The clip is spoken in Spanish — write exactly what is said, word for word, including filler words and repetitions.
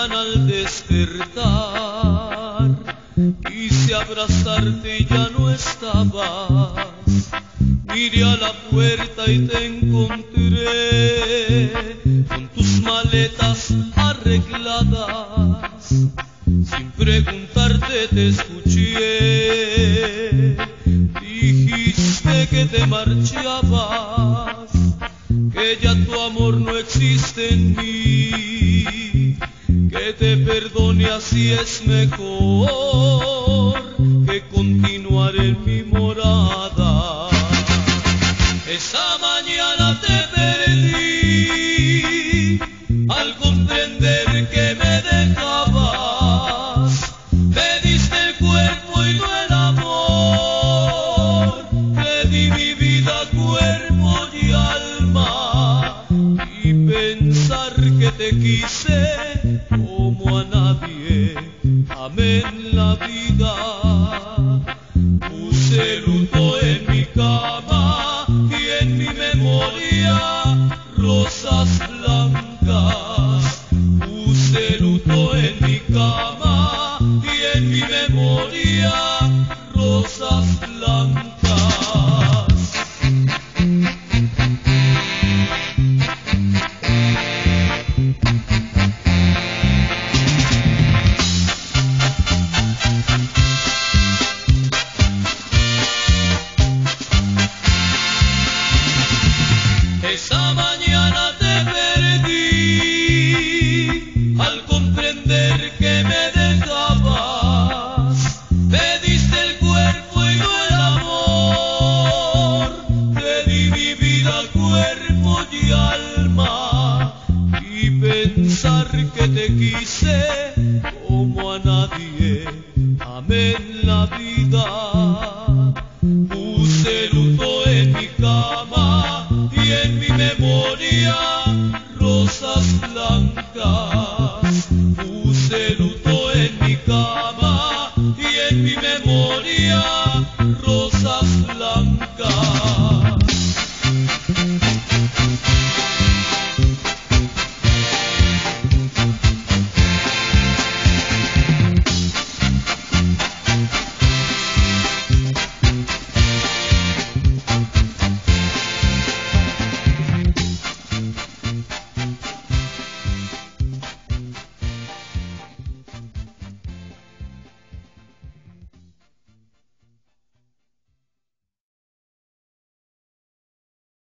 mañana al despertar quise abrazarte y ya no estabas. Miré a la puerta y te encontré con tus maletas arregladas. Sin preguntarte te escuché, dijiste que te marchabas, que ya tu amor no existe en mí, que te perdone así es mejor que continuar en mi morada. Esa mañana te perdí al comprender que me dejabas. Me diste el cuerpo y no el amor, te di mi vida, cuerpo y alma, y pensar que te quise como a nadie amé en la vida. Puse luto en mi cama y en mi memoria rosas blancas. Puse luto en mi cama y en mi memoria rosas blancas. Esa mañana te perdí al comprender que me dejabas. Me diste el cuerpo y no el amor, te di mi vida, cuerpo y alma, y pensar que te quise como a nadie amé en la vida. Puse luto en mi cama y en mi memoria